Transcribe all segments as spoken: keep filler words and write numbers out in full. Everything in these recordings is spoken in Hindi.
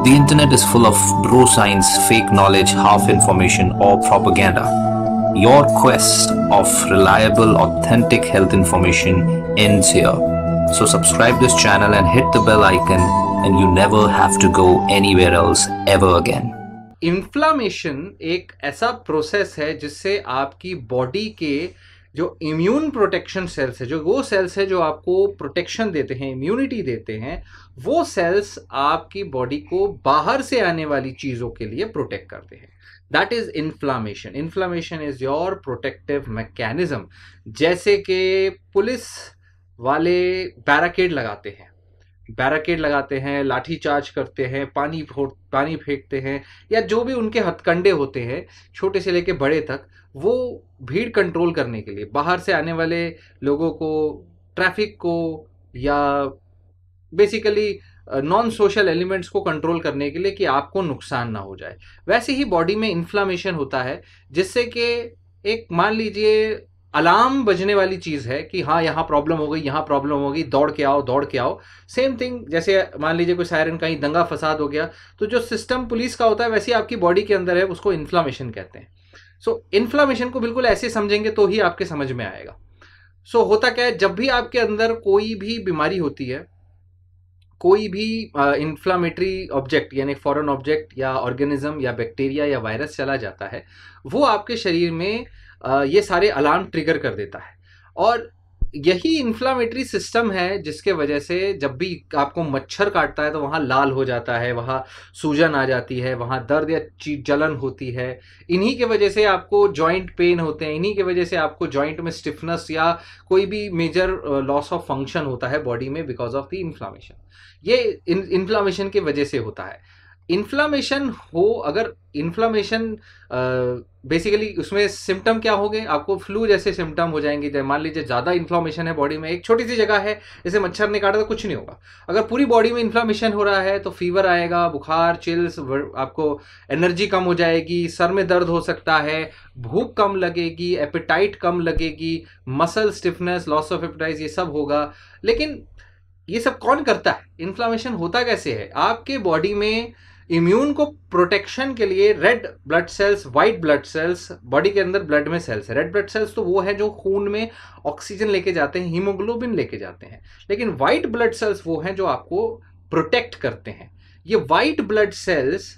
The internet is full of bro science, fake knowledge, half information, or propaganda. Your quest of reliable, authentic health information ends here. So subscribe this channel and hit the bell icon, and you never have to go anywhere else ever again. Inflammation एक ऐसा प्रोसेस है जिससे आपकी बॉडी के जो इम्यून प्रोटेक्शन सेल्स है, जो वो सेल्स है जो आपको प्रोटेक्शन देते हैं, इम्यूनिटी देते हैं, वो सेल्स आपकी बॉडी को बाहर से आने वाली चीज़ों के लिए प्रोटेक्ट करते हैं. That is inflammation. Inflammation is your protective mechanism. जैसे कि पुलिस वाले बैरिकेड लगाते हैं बैरिकेड लगाते हैं लाठी चार्ज करते हैं, पानी पानी फेंकते हैं, या जो भी उनके हथकंडे होते हैं छोटे से लेके बड़े तक, वो भीड़ कंट्रोल करने के लिए, बाहर से आने वाले लोगों को, ट्रैफिक को, या बेसिकली नॉन सोशल एलिमेंट्स को कंट्रोल करने के लिए कि आपको नुकसान ना हो जाए. वैसे ही बॉडी में इन्फ्लामेशन होता है जिससे कि एक मान लीजिए अलार्म बजने वाली चीज़ है कि हाँ यहाँ प्रॉब्लम हो गई, यहाँ प्रॉब्लम हो गई, दौड़ के आओ दौड़ के आओ. सेम थिंग, जैसे मान लीजिए कोई सायरन, कहीं दंगा फसाद हो गया, तो जो सिस्टम पुलिस का होता है वैसे आपकी बॉडी के अंदर है, उसको इन्फ्लामेशन कहते हैं. सो so, इन्फ्लामेशन को बिल्कुल ऐसे समझेंगे तो ही आपके समझ में आएगा. सो so, होता क्या है, जब भी आपके अंदर कोई भी बीमारी होती है, कोई भी इन्फ्लामेटरी ऑब्जेक्ट यानी फॉरेन ऑब्जेक्ट या ऑर्गेनिज्म या बैक्टीरिया या वायरस चला जाता है, वो आपके शरीर में Uh, ये सारे अलार्म ट्रिगर कर देता है. और यही इन्फ्लामेटरी सिस्टम है जिसके वजह से जब भी आपको मच्छर काटता है तो वहाँ लाल हो जाता है, वहाँ सूजन आ जाती है, वहाँ दर्द या जलन होती है. इन्हीं के वजह से आपको जॉइंट पेन होते हैं, इन्हीं के वजह से आपको जॉइंट में स्टिफनेस या कोई भी मेजर लॉस ऑफ फंक्शन होता है बॉडी में बिकॉज ऑफ द इन्फ्लामेशन. ये इन्फ्लामेशन की वजह से होता है. इन्फ्लामेशन हो, अगर इन्फ्लामेशन बेसिकली उसमें सिम्टम क्या होंगे, आपको फ्लू जैसे सिम्टम हो जाएंगे. जैसे मान लीजिए ज़्यादा इन्फ्लामेशन है बॉडी में, एक छोटी सी जगह है जैसे मच्छर ने काटा तो कुछ नहीं होगा. अगर पूरी बॉडी में इन्फ्लामेशन हो रहा है तो फीवर आएगा, बुखार, चिल्स, आपको एनर्जी कम हो जाएगी, सर में दर्द हो सकता है, भूख कम लगेगी, एपेटाइट कम लगेगी, muscle stiffness, loss of appetite, ये सब होगा. लेकिन ये सब कौन करता है? इन्फ्लामेशन होता कैसे है? आपके बॉडी में इम्यून को प्रोटेक्शन के लिए red blood cells, white blood cells, body के अंदर ब्लड में सेल्स है. रेड ब्लड सेल्स तो वो है जो खून में ऑक्सीजन लेके जाते हैं, हीमोग्लोबिन लेके जाते हैं. लेकिन वाइट ब्लड सेल्स वो हैं जो आपको प्रोटेक्ट करते हैं. ये वाइट ब्लड सेल्स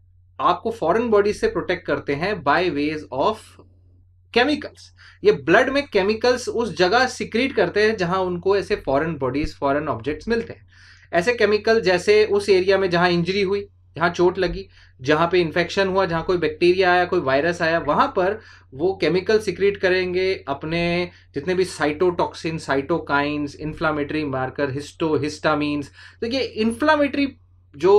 आपको फॉरेन बॉडी से प्रोटेक्ट करते हैं बाय वेज ऑफ केमिकल्स. ये ब्लड में केमिकल्स उस जगह सिक्रीट करते हैं जहां उनको ऐसे फॉरेन बॉडीज, फॉरेन ऑब्जेक्ट्स मिलते हैं. ऐसे केमिकल जैसे उस एरिया में जहां इंजरी हुई, जहाँ चोट लगी, जहाँ पे इन्फेक्शन हुआ, जहाँ कोई बैक्टीरिया आया, कोई वायरस आया, वहाँ पर वो केमिकल सिक्रीट करेंगे अपने जितने भी cytotoxin, cytokines, inflammatory marker, histo histamines. तो ये इन्फ्लामेटरी जो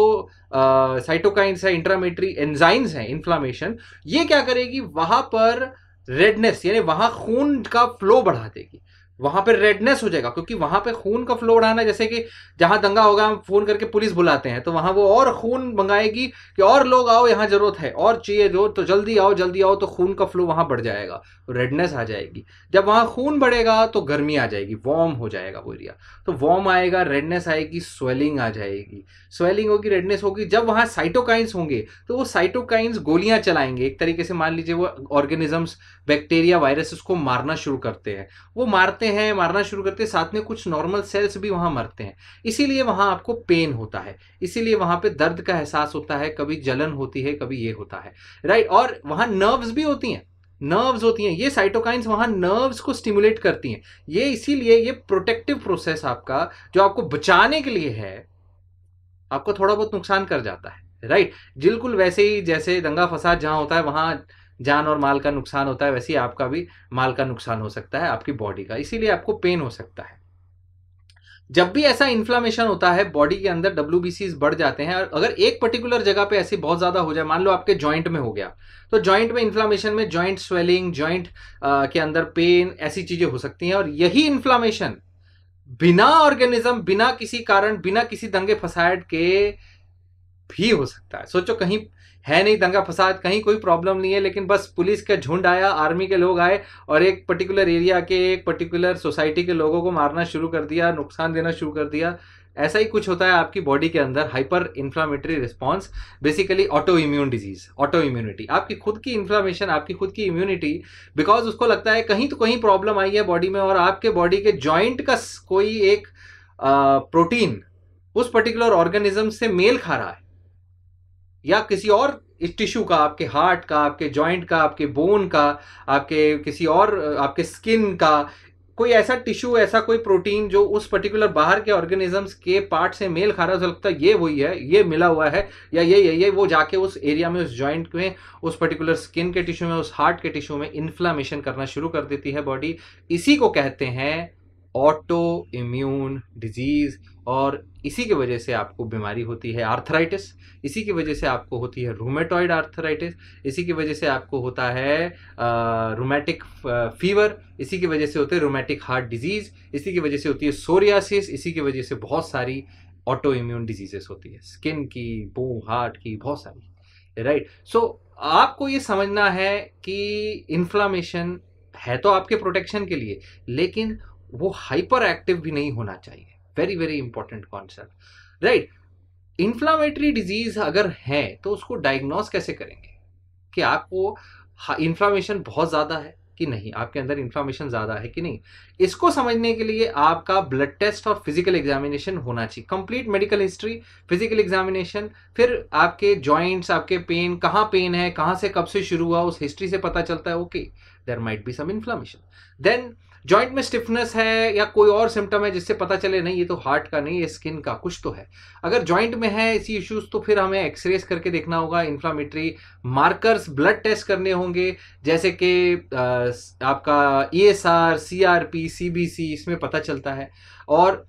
साइटोकाइंस है, इंट्रामेटरी एंजाइम्स हैं, इन्फ्लामेशन, ये क्या करेगी, वहाँ पर रेडनेस यानी वहाँ खून का फ्लो बढ़ा देगी. वहां पे रेडनेस हो जाएगा क्योंकि वहां पे खून का फ्लो बढ़ाना, जैसे कि जहां दंगा होगा हम फोन करके पुलिस बुलाते हैं तो वहां वो और खून मंगाएगी कि और लोग आओ, यहाँ जरूरत है, और चाहिए जो, तो जल्दी आओ जल्दी आओ, तो खून का फ्लो वहां बढ़ जाएगा, रेडनेस आ जाएगी. जब वहां खून बढ़ेगा तो गर्मी आ जाएगी, वार्म हो जाएगा वो एरिया, तो वार्म आएगा, रेडनेस आएगी, स्वेलिंग आ जाएगी. स्वेलिंग होगी, रेडनेस होगी. जब वहां साइटोकाइंस होंगे तो वो साइटोकाइंस गोलियां चलाएंगे. एक तरीके से मान लीजिए वो ऑर्गेनिजम्स, बैक्टीरिया, वायरसेस को मारना शुरू करते हैं. वो मारते हैं मारना शुरू करते हैं, साथ में कुछ नॉर्मल सेल्स भी वहां मरते हैं. इसीलिए वहां आपको पेन होता है, इसीलिए वहां पे दर्द का एहसास होता है, कभी जलन होती है, कभी ये होता है, राइट. और वहां नर्व्स भी होती हैं, नर्व्स होती हैं. ये साइटोकाइंस वहां नर्व्स को स्टिमुलेट करती हैं. ये इसीलिए ये प्रोटेक्टिव प्रोसेस आपका जो आपको बचाने के लिए है, आपको थोड़ा बहुत नुकसान कर जाता है, राइट. बिल्कुल वैसे ही जैसे दंगा फसाद जहां होता है वहां जान और माल का नुकसान होता है, वैसे ही आपका भी माल का नुकसान हो सकता है, आपकी बॉडी का. इसीलिए आपको पेन हो सकता है. जब भी ऐसा इन्फ्लामेशन होता है बॉडी के अंदर, डब्ल्यूबीसीज बढ़ जाते हैं. और अगर एक पर्टिकुलर जगह पे ऐसी बहुत ज्यादा हो जाए, मान लो आपके जॉइंट में हो गया, तो जॉइंट में इन्फ्लामेशन में जॉइंट स्वेलिंग, जॉइंट के अंदर पेन, ऐसी चीजें हो सकती हैं. और यही इन्फ्लामेशन बिना ऑर्गेनिज्म, बिना किसी कारण, बिना किसी दंगे फसाद के भी हो सकता है. सोचो, कहीं है नहीं दंगा फसाद, कहीं कोई प्रॉब्लम नहीं है, लेकिन बस पुलिस का झुंड आया, आर्मी के लोग आए और एक पर्टिकुलर एरिया के, एक पर्टिकुलर सोसाइटी के लोगों को मारना शुरू कर दिया, नुकसान देना शुरू कर दिया. ऐसा ही कुछ होता है आपकी बॉडी के अंदर, hyper inflammatory response, basically auto immune disease, auto immunity, आपकी खुद की इन्फ्लामेशन, आपकी खुद की इम्यूनिटी, बिकॉज उसको लगता है कहीं तो कहीं प्रॉब्लम आई है बॉडी में और आपके बॉडी के जॉइंट का कोई एक प्रोटीन उस पर्टिकुलर ऑर्गेनिज्म से मेल खा रहा है, या किसी और इस टिश्यू का, आपके हार्ट का, आपके जॉइंट का, आपके बोन का, आपके किसी और, आपके स्किन का कोई ऐसा टिश्यू, ऐसा कोई प्रोटीन जो उस पर्टिकुलर बाहर के ऑर्गेनिजम्स के पार्ट से मेल खा रहा है, लगता है ये वही है, ये मिला हुआ है, या ये ये ये वो जाके उस एरिया में, उस जॉइंट में, उस पर्टिकुलर स्किन के टिश्यू में, उस हार्ट के टिश्यू में इन्फ्लामेशन करना शुरू कर देती है बॉडी। इसी को कहते हैं ऑटो इम्यून डिजीज, और इसी की वजह से आपको बीमारी होती है आर्थराइटिस, इसी की वजह से आपको होती है रूमेटॉइड आर्थराइटिस, इसी की वजह से आपको होता है रूमेटिक फीवर, इसी की वजह से होते है रूमेटिक हार्ट डिजीज, इसी की वजह से होती है सोरियासिस, इसी की वजह से बहुत सारी ऑटो इम्यून डिजीजेस होती है, स्किन की, बो हार्ट की, बहुत सारी, राइट। सो आपको ये समझना है कि इन्फ्लामेशन है तो आपके प्रोटेक्शन के लिए, लेकिन वो हाइपर एक्टिव भी नहीं होना चाहिए। Very very important concept, right. Inflammatory disease अगर है तो उसको डायग्नोस कैसे करेंगे कि आपको इन्फ्लामेशन बहुत ज्यादा है कि नहीं, आपके अंदर इन्फ्लामेशन ज्यादा है कि नहीं। इसको समझने के लिए आपका ब्लड टेस्ट और फिजिकल एग्जामिनेशन होना चाहिए, complete medical history, physical examination, फिर आपके जॉइंट्स, आपके पेन, कहाँ पेन है, कहाँ से कब से शुरू हुआ, उस हिस्ट्री से पता चलता है okay there might be some inflammation. Then joint में स्टिफनेस है या कोई और सिम्टम है जिससे पता चले नहीं ये तो हार्ट का नहीं, ये स्किन का, कुछ तो है। अगर जॉइंट में है ऐसी इश्यूज तो फिर हमें एक्सरेस करके देखना होगा, इन्फ्लामेटरी मार्कर्स ब्लड टेस्ट करने होंगे, जैसे कि आपका E S R, C R P, C B C, इसमें पता चलता है। और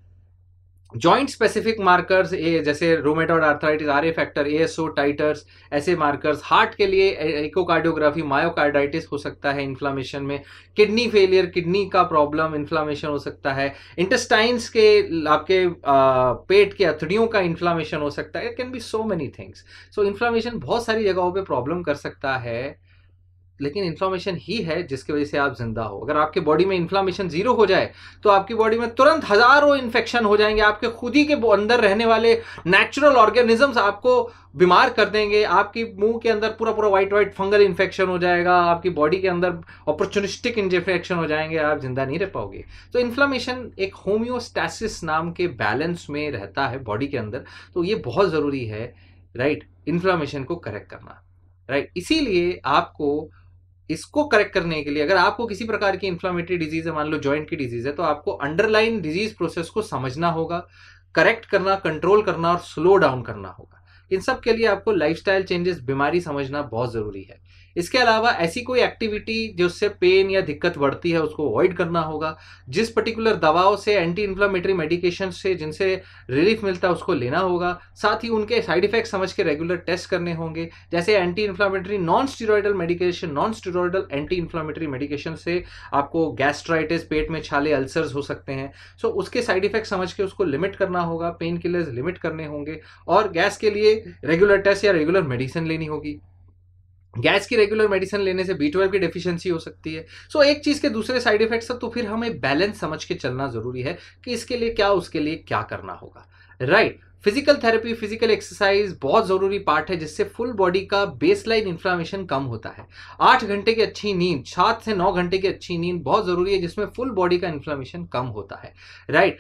जॉइंट स्पेसिफिक मार्कर्स जैसे rheumatoid arthritis, R A factor, A S O titers, ऐसे मार्कर्स। हार्ट के लिए इकोकार्डियोग्राफी, मायोकार्डाइटिस हो सकता है इन्फ्लामेशन में, किडनी फेलियर, किडनी का प्रॉब्लम, इन्फ्लामेशन हो सकता है, इंटेस्टाइन्स के, आपके आ, पेट के अथड़ियों का इन्फ्लामेशन हो सकता है, it can be so many things. So inflammation बहुत सारी जगहों पे प्रॉब्लम कर सकता है, लेकिन इन्फ्लामेशन ही है जिसकी वजह से आप जिंदा हो। अगर आपके बॉडी में इन्फ्लामेशन जीरो हो जाए तो आपकी बॉडी में तुरंत हजारों इन्फेक्शन हो जाएंगे, आपके खुद ही के अंदर रहने वाले नेचुरल ऑर्गेनिजम्स आपको बीमार कर देंगे, आपकी मुंह के अंदर पूरा पूरा व्हाइट व्हाइट फंगल इन्फेक्शन हो जाएगा, आपकी बॉडी के अंदर अपॉर्चुनिस्टिक इन्फेक्शन हो जाएंगे, आप जिंदा नहीं रह पाओगे। तो इन्फ्लामेशन एक होम्योस्टैसिस नाम के बैलेंस में रहता है बॉडी के अंदर, तो ये बहुत जरूरी है, राइट, इन्फ्लामेशन को करेक्ट करना, राइट। इसीलिए आपको इसको करेक्ट करने के लिए, अगर आपको किसी प्रकार की इन्फ्लामेटरी डिजीज है, मान लो जॉइंट की डिजीज है, तो आपको अंडरलाइन डिजीज प्रोसेस को समझना होगा, करेक्ट करना, कंट्रोल करना और स्लो डाउन करना होगा। इन सब के लिए आपको लाइफस्टाइल चेंजेस, बीमारी समझना बहुत जरूरी है। इसके अलावा ऐसी कोई एक्टिविटी जिससे पेन या दिक्कत बढ़ती है उसको अवॉइड करना होगा। जिस पर्टिकुलर दवाओं से, एंटी इन्फ्लामेटरी मेडिकेशन से जिनसे रिलीफ मिलता है उसको लेना होगा। साथ ही उनके साइड इफेक्ट समझ के रेगुलर टेस्ट करने होंगे, जैसे anti inflammatory non steroidal medication, non steroidal anti inflammatory medication से आपको गैस्ट्राइटिस, पेट में छाले, अल्सर्स हो सकते हैं। सो so, उसके साइड इफेक्ट समझ के उसको लिमिट करना होगा, पेन किलर्स लिमिट करने होंगे, और गैस के लिए रेगुलर टेस्ट या रेगुलर मेडिसिन लेनी होगी। गैस की रेगुलर मेडिसिन लेने से बी ट्वेल्व की डेफिशिएंसी हो सकती है। सो so, एक चीज के दूसरे साइड इफेक्ट्स है, तो फिर हमें बैलेंस समझ के चलना जरूरी है कि इसके लिए क्या, उसके लिए क्या करना होगा, right. Physical therapy, physical exercise बहुत जरूरी पार्ट है, जिससे फुल बॉडी का बेसलाइन इन्फ्लामेशन कम होता है। आठ घंटे की अच्छी नींद, सात से नौ घंटे की अच्छी नींद बहुत जरूरी है, जिसमें फुल बॉडी का इन्फ्लामेशन कम होता है, राइट।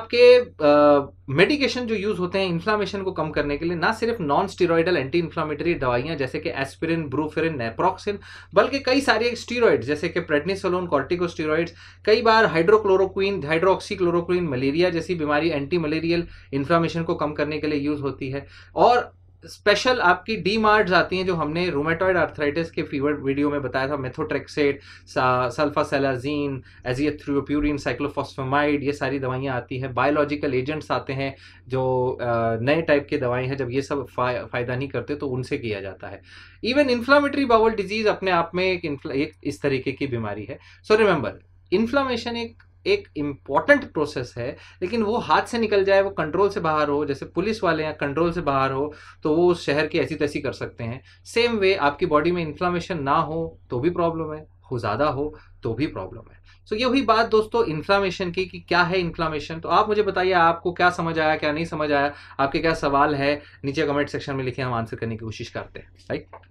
आपके मेडिकेशन जो यूज होते हैं इन्फ्लामेशन को कम करने के लिए, ना सिर्फ नॉन स्टीरॉयडल एंटी इन्फ्लामेटरी दवाइयां जैसे कि एस्पिरिन, ब्रूफेरिन, नेप्रोक्सिन, बल्कि कई सारे स्टीरॉइड जैसे कि प्रेडनिसोलोन, कॉर्टिकोस्टीरॉइड्स, कई बार हाइड्रोक्लोरोक्विन, हाइड्रोक्सीक्लोरोक्विन, मलेरिया जैसी बीमारी, एंटी मलेरियल इन्फ्लामेशन को कम करने के लिए यूज होती है। और स्पेशल आपकी डी मार्ट्स आती हैं, जो हमने रूमेटॉइड आर्थराइटिस के फीवर वीडियो में बताया था, मेथोट्रेक्सेट, सल्फासेलाजीन, एजिथ्रोप्यूरिन, साइक्लोफॉस्फेमाइड, ये सारी दवाइयाँ आती हैं। बायोलॉजिकल एजेंट्स आते हैं जो नए टाइप की दवाएं हैं, जब ये सब फा, फायदा नहीं करते तो उनसे किया जाता है। इवन इन्फ्लामेटरी बाउल डिजीज अपने आप में एक, एक इस तरीके की बीमारी है। सो रिमेंबर, इन्फ्लामेशन एक एक इम्पॉर्टेंट प्रोसेस है, लेकिन वो हाथ से निकल जाए, वो कंट्रोल से बाहर हो, जैसे पुलिस वाले हैं कंट्रोल से बाहर हो तो वो उस शहर की ऐसी तैसी कर सकते हैं। सेम वे आपकी बॉडी में इन्फ्लामेशन ना हो तो भी प्रॉब्लम है, हो ज़्यादा हो तो भी प्रॉब्लम है। सो ये हुई बात दोस्तों इन्फ्लामेशन की कि क्या है इन्फ्लामेशन। तो आप मुझे बताइए आपको क्या समझ आया, क्या नहीं समझ आया, आपके क्या सवाल है, नीचे कमेंट सेक्शन में लिखिए, हम आंसर करने की कोशिश करते हैं, राइट।